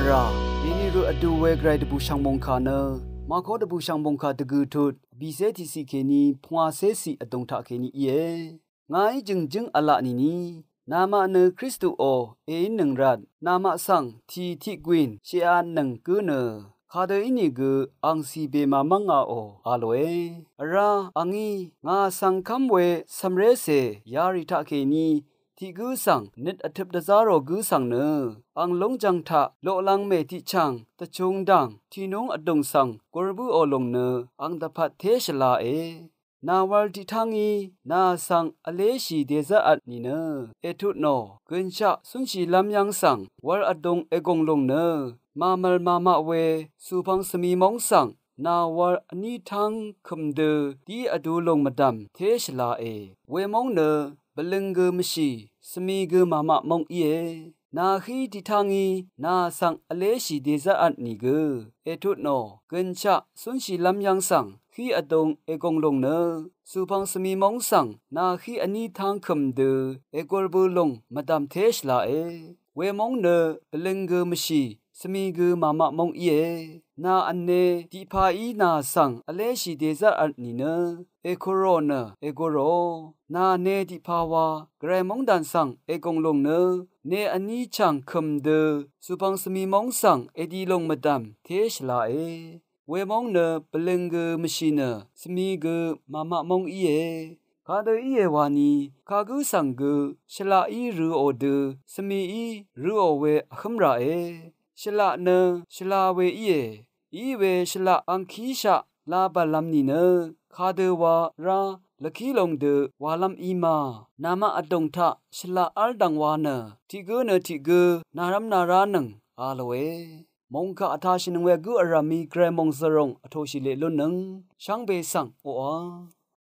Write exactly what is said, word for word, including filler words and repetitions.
ราดินี่รู้อดูเวกไรดบูชังมงคาเนมาขอดบูชังมงคาตะกูทุดบีเซทีซีเคนีพวาเซซีอดงทาเคนีเยงายจึงจึงอละนีนีนามาเนคริสตูโอเอหนึ่งรัดนามาสังทีทิกวินเชียนหนึ่งกูเนคาเดอินิกอังซีเบมามังอาโออาโลเอราอังอีงาสังคัมเวซัมเรเซยาริทาเคนีที่กูสั่งนิดอธิบดาซาโรกูสั่งเนออังลงจังทะโลลังเมติชังตะชงดังที่น้องอดงสั่งกรบูโอลงเนออังตะพัดเทชลาเอนาวาลติทังอีนาสังอเลชีเดซาอัดนีเนอเอทุโนกุนชะสุนชีลำยังสั่งวลอดงเอกงลงเนอมามัลมามาเวสุพังสมีมองสั่งนาวาอนีทังคมเดดีอดูลงมาดำเทชลาเอเวมองเนอบลึงเกมชีสมีเกมามะมองเอนาขีติทางีนาสังอเลชีเดซาอันนีเกเอทุโนกุนชะสุนชีลำยังสังขีอดงเอกงลงเนอสุพังสมีมองสังนาขีอนีทางคมเดเอกอลบูลงมาดามเทชลาเอเวมองเนบลึงเกมชีสมีเกมามะมองเอนาอันเนติพาอีนาสังอเลชีเดซาอันนีเนเอโคโรเนเอโกโรนาเนติภาวาเกรมองดันสังเอกงลงเนเนอันนี้ช่างคมเดสุพังสมีมองสังเอดีลงมาดามเทชลาเอเวมองเนเปลงเกมชีเนสมีเกมามะมองอีเอคาเดอีเอวานีคากุสังเกชลาอีรูโอเดสมีอีรูโอเวอคัมราเอชลาเนชลาเวอีเออีเวชลาอังคีชะลาบาลัมนีเนคาเดวาราลักีลงเดวาลัมอีมานามาอดงทะชลาอัลดังวานะทิเกเนทิเกนารัมนารานังอาลเวมงคะอาทาชินเวกุอารามีเกรมงซรงอโทชิเลลุนังช่างเบสังโออา